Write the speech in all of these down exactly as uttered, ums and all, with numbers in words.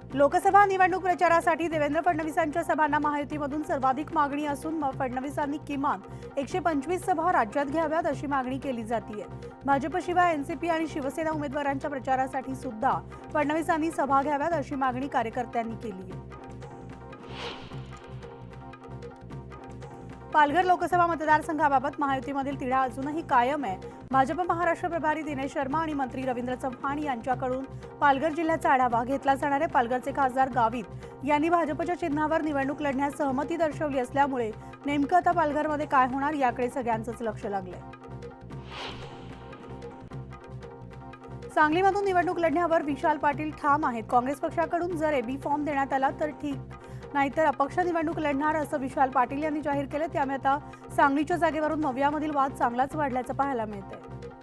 लोकसभा निवडणूक प्रचारासाठी देवेंद्र फडणवीसांच्या सभांना महायुतीमधून सर्वाधिक मागणी असून फडणवीसांनी किमान एकशे पंचवीस सभा राज्यात घ्याव्यात अशी मागणी केली जाते। भाजपशिवाय एनसीपी आणि शिवसेना उमेदवारांच्या प्रचारासाठी सुद्धा फडणवीसांनी सभा घ्याव्यात अशी मागणी कार्यकर्त्यांनी केली आहे। पालघर लोकसभा मतदारसंघाबाबत महायुतीमधील तिढा अजूनही कायम आहे। भाजप महाराष्ट्र प्रभारी दिनेश शर्मा आणि मंत्री रवींद्र चव्हाण यांच्याकडून पालघर जिल्ह्याचा आढावा घेतला जाणार आहे। पालघरचे खासदार गावित यांनी भाजपच्या चिन्हावर निवडणूक लढण्यास सहमती दर्शवली असल्यामुळे नेमकं आता पालघरमध्ये काय होणार याकडे सगळ्यांचंच लक्ष लागलंय। सांगलीमधून निवडणूक लढण्यावर विशाल पाटील ठाम आहेत। काँग्रेस पक्षाकडून जर एबी फॉर्म देण्यात आला तर ठीक, नाहीतर अपक्ष निवडणूक लढणार असं विशाल पाटील यांनी जाहीर केले। त्यामुळे आता सांगलीच्या जागेवरून मवियामधील वाद चांगलाच वाढल्याचं पाहायला मिळतंय।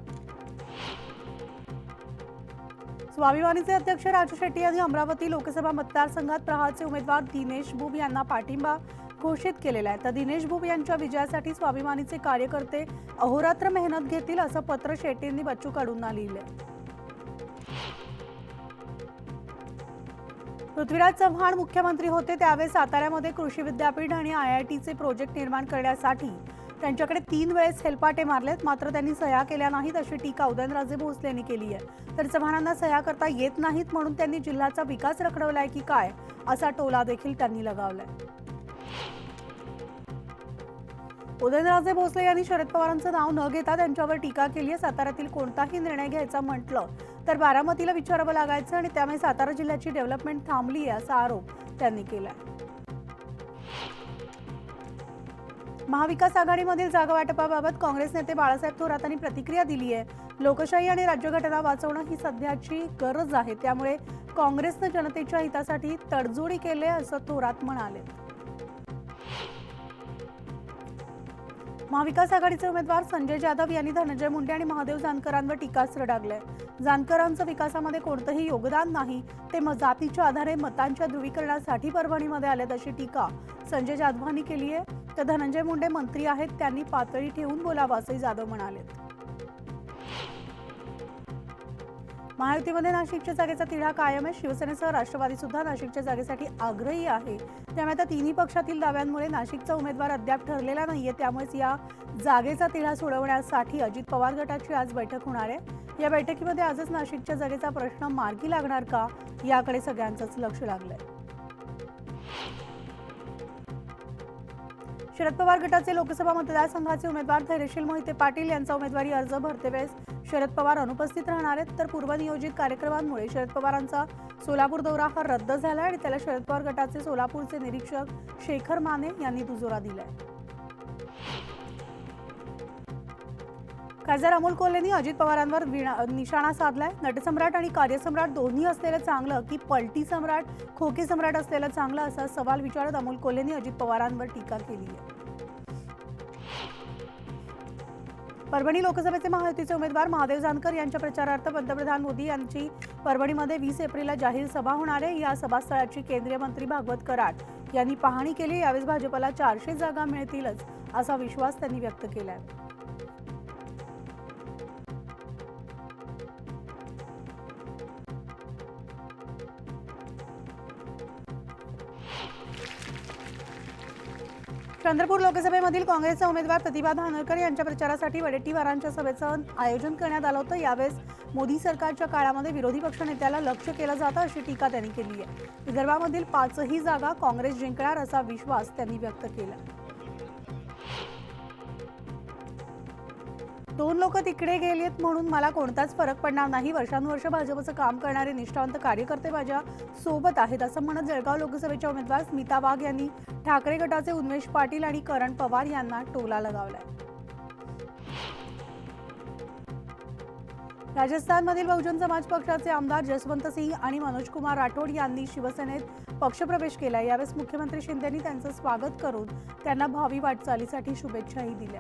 स्वाभिमानीचे अध्यक्ष राजू शेट्टी यांनी अमरावती लोकसभा मतदारसंघात प्रहारचे उमेदवार दिनेश बुब यांना पाठिंबा घोषित केलेला आहे। तर दिनेश बुब यांच्या विजयासाठी स्वाभिमानीचे कार्यकर्ते अहोरात्र मेहनत घेतील असं पत्र शेट्टींनी बच्चू कडूंना लिहिलंय। पृथ्वीराज चव्हाण मुख्यमंत्री होते त्यावेळेस साताऱ्यामध्ये कृषी विद्यापीठ आणि आयआयटीचे प्रोजेक्ट निर्माण करण्यासाठी त्यांच्याकडे तीन वेळेस हेलपाटे मारलेत, मात्र त्यांनी सह्या केल्या नाहीत अशी टीका उदयनराजे भोसले यांनी केली आहे। तर चव्हाणांना सह्या करता येत नाहीत म्हणून त्यांनी जिल्ह्याचा विकास रखडवलाय की काय असा टोला देखील त्यांनी लगावलाय। उदयनराजे भोसले यांनी शरद पवारांचं नाव न घेता त्यांच्यावर टीका केली आहे। साताऱ्यातील कोणताही निर्णय घ्यायचा म्हटलं तर बारामतीला विचारावं लागायचं आणि त्यामुळे सातारा जिल्ह्याची डेव्हलपमेंट थांबली आहे असा आरोप त्यांनी केलाय। महाविकास आघाडीमधील जागा वाटपाबाबत काँग्रेस नेते बाळासाहेब थोरातांनी प्रतिक्रिया दिली आहे। लोकशाही आणि राज्यघटना वाचवणं ही सध्याची गरज आहे, त्यामुळे काँग्रेसने जनतेच्या हितासाठी तडजोडी केली असं थोरात म्हणाले। महाविकास आघाडीचे उमेदवार संजय जाधव यांनी धनंजय मुंडे आणि महादेव जानकरांवर टीकास्त्र डागलंय। जानकरांचं विकासामध्ये कोणतंही योगदान नाही, ते जातीच्या आधारे मतांच्या ध्रुवीकरणासाठी परभणीमध्ये आलेत अशी टीका संजय जाधवांनी केली आहे। तर धनंजय मुंडे मंत्री आहेत, त्यांनी पातळी ठेवून बोलावं असंही जाधव म्हणाले। महायुतीमध्ये नाशिकच्या जागेचा तिढा कायम आहे। शिवसेनेसह राष्ट्रवादी सुद्धा नाशिकच्या जागेसाठी आग्रही आहे। त्यामुळे आता तिन्ही पक्षातील दाव्यांमुळे नाशिकचा उमेदवार अद्याप ठरलेला नाहीये। त्यामुळेच या जागेचा तिढा सोडवण्यासाठी अजित पवार गटाची आज बैठक होणार आहे। या बैठकीमध्ये आजच नाशिकच्या जागेचा प्रश्न मार्गी लागणार का याकडे सगळ्यांचंच लक्ष लागलंय। शरद पवार गटाचे लोकसभा मतदारसंघाचे उमेदवार धैर्यशील मोहिते पाटील यांचा उमेदवारी अर्ज भरतेवेळेस शरद पवार अनुपस्थित राहणार आहेत। तर पूर्वनियोजित कार्यक्रमांमुळे शरद पवारांचा सोलापूर दौरा हा रद्द झाला आणि त्याला शरद पवार गटाचे सोलापूरचे निरीक्षक शेखर माने यांनी दुजोरा दिलाय। खासदार अमोल कोल्हेंनी अजित पवारांवर निशाणा साधलाय। नटसम्राट आणि कार्यसम्राट दोन्ही असलेलं चांगलं की पलटी सम्राट खोके सम्राट असलेलं चांगलं असा सवाल विचारत अमोल कोल्हेंनी अजित पवारांवर टीका केली आहे। परभणी लोकसभेचे महायुतीचे उमेदवार महादेव जानकर यांच्या प्रचारार्थ पंतप्रधान मोदी यांची परभणीमध्ये वीस एप्रिलला जाहीर सभा होणार आहे। या सभास्थळाची केंद्रीय मंत्री भागवत कराड यांनी पाहणी केली। यावेळेस भाजपला चारशे जागा मिळतीलच असा विश्वास त्यांनी व्यक्त केलाय। चंद्रपूर लोकसभेमधील काँग्रेसचा उमेदवार प्रतिभा धानोरकर यांच्या प्रचारासाठी वडेट्टीवारांच्या सभेचं आयोजन करण्यात आलं होतं। यावेळेस मोदी सरकारच्या काळामध्ये विरोधी पक्षनेत्याला लक्ष्य केलं जातं अशी टीका त्यांनी केली आहे। विदर्भामधील पाचही जागा काँग्रेस जिंकणार असा विश्वास त्यांनी व्यक्त केला। दोन लोक तिकडे गेलेत म्हणून मला कोणताच फरक पडणार नाही। वर्षानुवर्ष भाजपचं काम करणारे निष्ठावंत कार्यकर्ते माझ्या सोबत आहेत असं म्हणत जळगाव लोकसभेच्या उमेदवार स्मिता वाघ यांनी ठाकरे गटाचे उन्मेष पाटील आणि करण पवार यांना टोला लगावलाय। राजस्थानमधील बहुजन समाज पक्षाचे आमदार जसवंत सिंह आणि मनोज कुमार राठोड यांनी शिवसेनेत पक्षप्रवेश केला। यावेळेस मुख्यमंत्री शिंदेंनी त्यांचं स्वागत करून त्यांना भावी वाटचालीसाठी शुभेच्छाही दिल्या।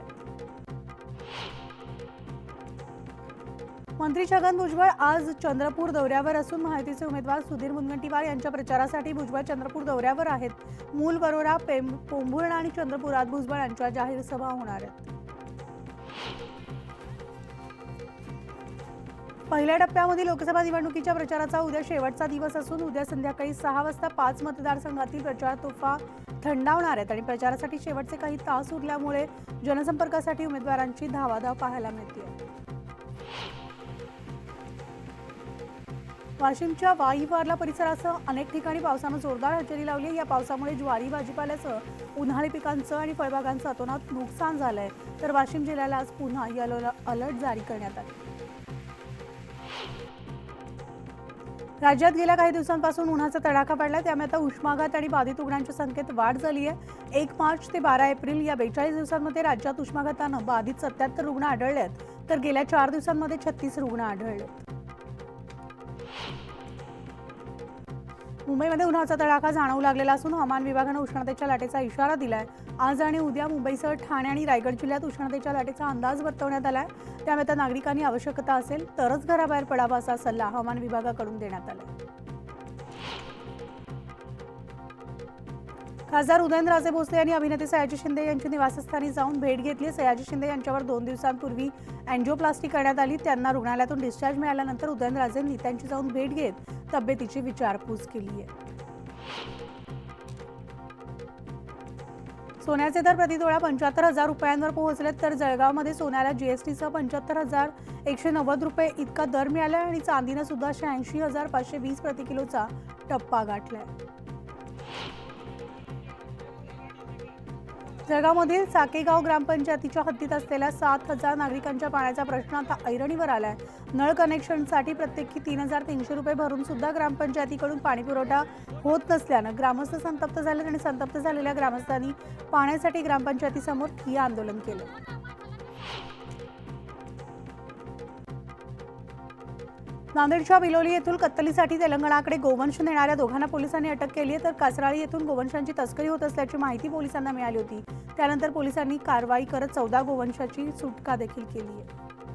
मंत्री छगन भुजबळ आज चंद्रपूर दौऱ्यावर असून महायुतीचे उमेदवार सुधीर मुनगंटीवार यांच्या प्रचारासाठी भुजबळ चंद्रपूर दौऱ्यावर आहेत। मूल वरोरा पोंभुर्णा आणि चंद्रपुरात भुजबळ यांच्या जाहीर सभा होणार आहेत। पहिल्या टप्प्यामध्ये लोकसभा निवडणुकीच्या प्रचाराचा उद्या शेवटचा दिवस असून उद्या संध्याकाळी सहा वाजता पाच मतदारसंघातील प्रचार तोफा थंडावणार आहेत आणि प्रचारासाठी शेवटचे काही तास उरल्यामुळे जनसंपर्कासाठी उमेदवारांची धावाधाव पाहायला मिळते। वाशिमच्या वाईवारला परिसरासह अनेक ठिकाणी पावसाने जोरदार हजेरी लावली। या पावसामुळे ज्वारी, भाजीपाल्यासह उन्हाळी पिकांचं आणि फळबागांचं अतोनात नुकसान झालंय, तर वाशिम जिल्ह्याला आज पुन्हा येलो अलर्ट जारी करण्यात आले। राज्यात गेल्या काही दिवसांपासून उन्हाचा तडाखा पडला, त्यामुळे आता उष्माघात आणि बाधित रुग्णांच्या संख्येत वाढ झाली आहे। एक मार्च ते बारा एप्रिल या बेचाळीस दिवसांमध्ये राज्यात उष्माघातानं बाधित सत्याहत्तर रुग्ण आढळले आहेत, तर गेल्या चार दिवसांमध्ये छत्तीस रुग्ण आढळले। मुंबईमध्ये उन्हाचा तडाखा जाणवू लागलेला असून हवामान विभागाने उष्णतेच्या लाटेचा इशारा दिलाय। आज आणि उद्या मुंबईसह ठाणे आणि रायगड जिल्ह्यात उष्णतेच्या लाटेचा अंदाज वर्तवण्यात आलाय, त्यामुळे आता नागरिकांनी आवश्यकता असेल तरच घराबाहेर पडावा असा सल्ला हवामान विभागाकडून देण्यात आलाय। खासदार उदयनराजे भोसले यांनी अभिनेते सयाजी शिंदे यांच्या निवासस्थानी जाऊन भेट घेतली। सयाजी शिंदे यांच्यावर दोन दिवसांपूर्वी अँजिओप्लास्टी करण्यात आली। त्यांना रुग्णालयातून डिस्चार्ज मिळाल्यानंतर उदयनराजेंनी त्यांची जाऊन भेट घेत तब्येतीची विचारपूस केली आहे। सोन्याचे दर प्रतितोळा पंच्याहत्तर हजार रुपयांवर पोहोचले, तर जळगावमध्ये सोन्याला जीएसटीसह पंच्याहत्तर हजार एकशे नव्वद रुपये इतका दर मिळाला आणि चांदीनं सुद्धा शहाऐंशी हजार पाचशे वीस प्रति किलोचा टप्पा गाठलाय। जळगावमधील साकेगाव ग्रामपंचायतीच्या हद्दीत असलेल्या सात हजार नागरिकांच्या पाण्याचा प्रश्न आता ऐरणीवर आलाय। नळ कनेक्शनसाठी प्रत्येकी तीन हजार तीनशे रुपये भरून सुद्धा ग्रामपंचायतीकडून पाणी पुरवठा होत नसल्यानं ग्रामस्थ संतप्त झाले आणि संतप्त झालेल्या ग्रामस्थांनी पाण्यासाठी ग्रामपंचायतीसमोर ठिय्या आंदोलन केलं। नांदेडच्या बिलोली येथून कत्तलीसाठी तेलंगणाकडे गोवंश नेणाऱ्या दोघांना पोलिसांनी अटक केली आहे, तर कासराळी येथून गोवंशांची तस्करी होत असल्याची माहिती पोलिसांना मिळाली होती। त्यानंतर पोलिसांनी कारवाई करत चौदा गोवंशाची सुटका देखील केली आहे।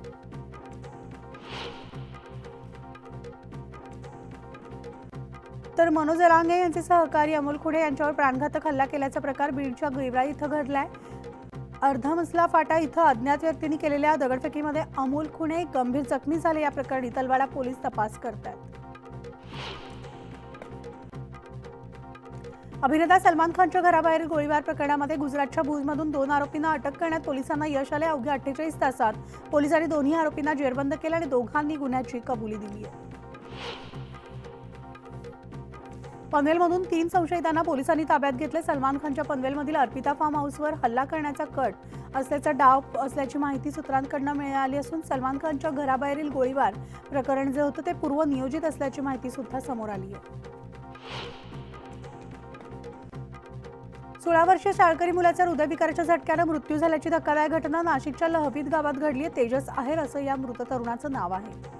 तर मनोज रांगे यांचे सहकारी अमोल खुडे यांच्यावर प्राणघातक हल्ला केल्याचा प्रकार बीडच्या गेवराई इथं घडलाय। अर्धमसला फाटा इथं अज्ञात व्यक्तींनी केलेल्या दगडफेकीमध्ये अमोल खुणे गंभीर जखमी झाले। या प्रकरणी तलवाडा पोलीस तपास करतात। अभिनेता सलमान खानच्या घराबाहेर गोळीबार प्रकरणामध्ये गुजरातच्या भुजमधून दोन आरोपींना अटक करण्यात पोलिसांना यश आले। अवघ्या अठ्ठेचाळीस तासात पोलिसांनी दोन्ही आरोपींना जेरबंद केले आणि दोघांनी गुन्ह्याची कबुली दिली आहे। पनवेलमधून तीन संशयितांना पोलिसांनी ताब्यात घेतले। सलमान खानच्या पनवेलमधील अर्पिता फार्म हाऊसवर हल्ला करण्याचा कट असल्याचा डाव असल्याची माहिती सूत्रांकडून मिळाली असून सलमान खानच्या घराबाहेरील गोळीबार प्रकरण जे होते ते पूर्व नियोजित असल्याची माहिती सुद्धा समोर आली आहे। सोळा वर्षीय शाळकरी मुलाचा हृदयविकाराच्या झटक्याने मृत्यू झाल्याची धक्कादायक घटना नाशिकच्या लहवीत गावात घडली आहे। तेजस आहेर असं या मृत तरुणाचं नाव आहे।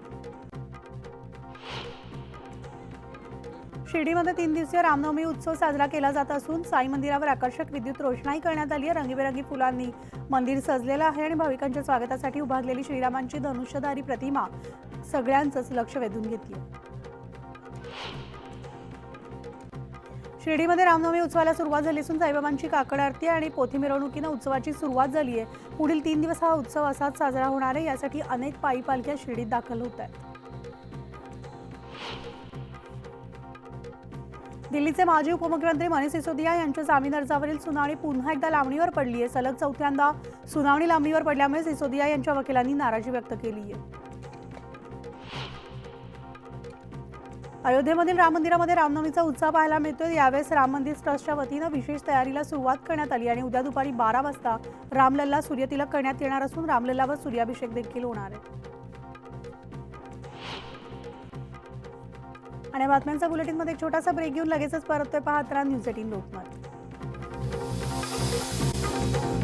शिर्डीमध्ये तीन दिवसीय रामनवमी उत्सव साजरा केला जात असून साई मंदिरावर आकर्षक विद्युत रोषणाई करण्यात आली आहे। रंगीबेरंगी फुलांनी मंदिर सजलेलं आहे आणि भाविकांच्या स्वागतासाठी उभारलेली श्रीरामांची धनुष्यधारी प्रतिमा सगळ्यांचंच लक्ष वेधून घेतली। शिर्डीमध्ये रामनवमी उत्सवाला सुरुवात झाली असून साईबाबांची काकड आरती आणि पोथी मिरवणुकीनं उत्सवाची सुरुवात झाली आहे। पुढील तीन दिवस हा उत्सव असाच साजरा होणार आहे। यासाठी अनेक पायी पालख्या शिर्डीत दाखल होत आहेत। दिल्लीचे माजी उपमुख्यमंत्री मनीष सिसोदिया यांच्या जामीन अर्जावरील सुनावणी पुन्हा एकदा लांबणीवर पडली आहे। सलग चौथ्यांदा सुनावणी लांबणीवर पडल्यामुळे सिसोदिया यांच्या वकिलांनी नाराजी व्यक्त केली आहे। अयोध्येमधील राम मंदिरामध्ये रामनवमीचा उत्साह पाहायला मिळतोय। यावेळेस राम मंदिर ट्रस्टच्या वतीनं विशेष तयारीला सुरुवात करण्यात आली आणि उद्या दुपारी बारा वाजता रामलल्ला सूर्यतिलक करण्यात येणार असून रामलल्लावर सूर्याभिषेक देखील होणार आहे। आणि बातम्यांचा बुलेटिनमध्ये एक छोटासा ब्रेक घेऊन लगेचच परततोय। पाहत राहा न्यूज एटीन लोकमत।